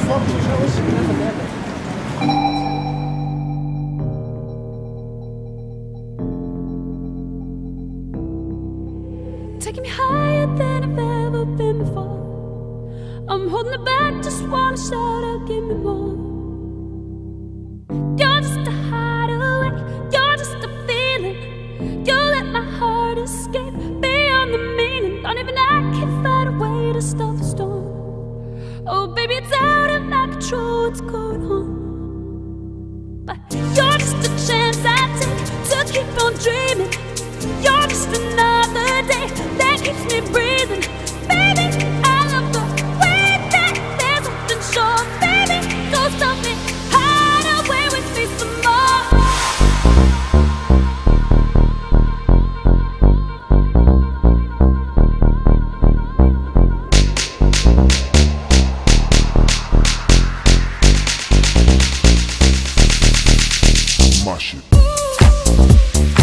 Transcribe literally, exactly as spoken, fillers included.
Taking me higher than I've ever been before. I'm holding it back, just wanna shout out, give me more. You're just a hideaway, you're just a feeling. You let my heart escape beyond the meaning. Don't even I can find a way to stop the storm. Oh baby, it's out of my control what's going on. But you're just a chance I take to keep on dreaming. You're just another day that keeps me breathing. Baby, I love the way that there's something sure. Baby, go stop me, hide away with me some more. My shit.